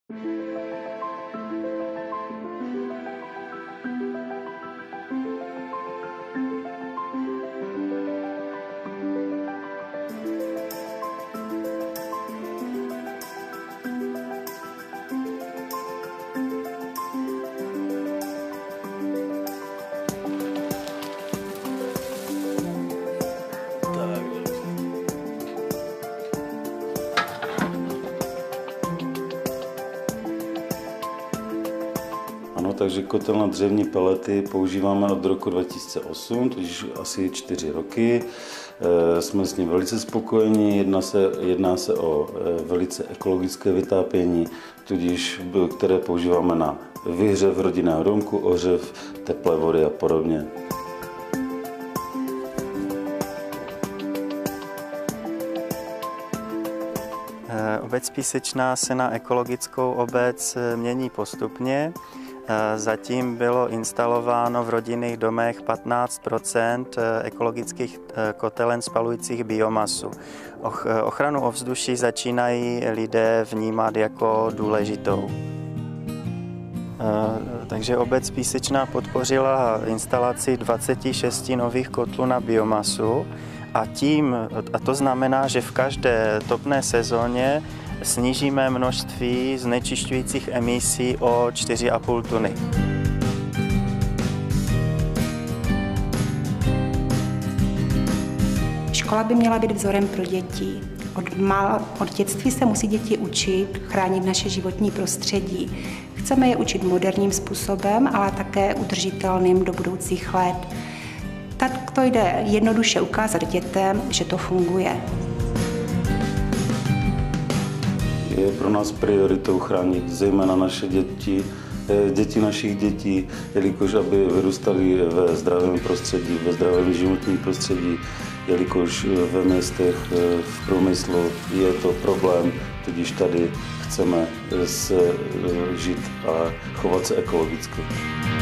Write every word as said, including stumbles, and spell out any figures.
Ano, takže kotel na dřevní pelety používáme od roku dva tisíce osm, tudíž asi čtyři roky. E, jsme s ním velice spokojeni, jedná se, jedná se o e, velice ekologické vytápění, tudíž, které používáme na vyhřev rodinného domku, ohřev, teplé vody a podobně. Obec Písečná se na ekologickou obec mění postupně. Zatím bylo instalováno v rodinných domech patnáct procent ekologických kotelen spalujících biomasu. Ochranu ovzduší začínají lidé vnímat jako důležitou. Takže obec Písečná podpořila instalaci dvaceti šesti nových kotlů na biomasu. A tím, a to znamená, že v každé topné sezóně snížíme množství znečišťujících emisí o čtyři a půl tuny. Škola by měla být vzorem pro děti. Od, mal, od dětství se musí děti učit chránit naše životní prostředí. Chceme je učit moderním způsobem, ale také udržitelným do budoucích let. Tak to jde jednoduše ukázat dětem, že to funguje. Je pro nás prioritou chránit zejména naše děti, děti našich dětí, jelikož aby vyrůstali ve zdravém prostředí, ve zdravém životním prostředí, jelikož ve městech, v průmyslu je to problém, tudíž tady chceme se žít a chovat se ekologicky.